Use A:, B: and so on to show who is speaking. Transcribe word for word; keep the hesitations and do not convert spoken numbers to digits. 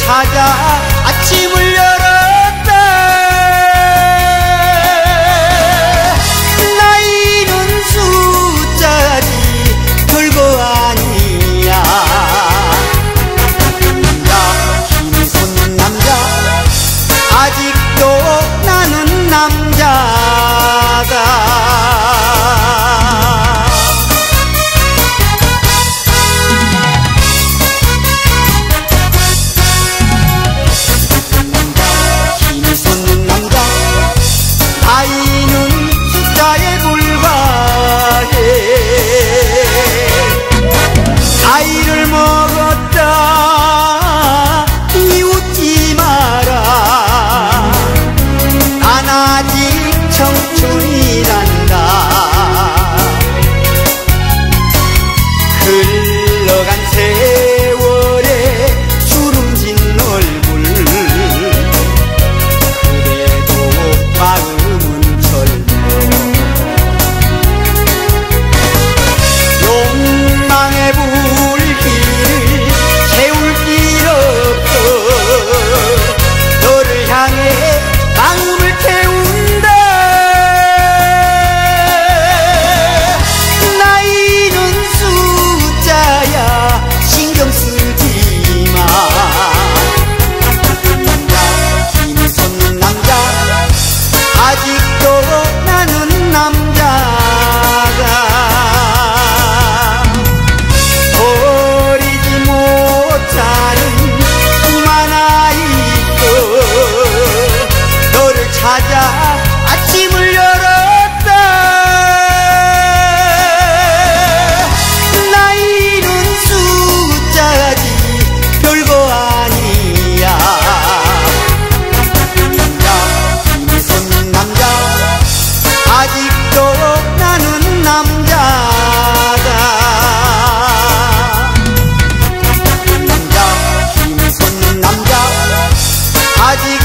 A: 찾아 아침을 열었다. 나이는 숫자지 별거 아니야. 남자 힘이 솟는 남자 아직도 나는 남자다. 나이는 숫자에 불과해. 나이를 먹었다 이웃지 마라. 난 아직 청춘이란다. 흘러간 세월에 주름진 얼굴 그래도 마음 욕망의 불길을 채울 길 없어. 너를 향해 마음을 태운다. 나이는 숫자야 신경 쓰지 마. 남자 힘이 솟는 남자 아직도 나는 남자다. 찾아 아침을 열었다. 나이는 숫자지 별거 아니야. 남자 힘이 솟는 남자 아직도 나는 남자다. 남자 힘이 솟는 남자 아직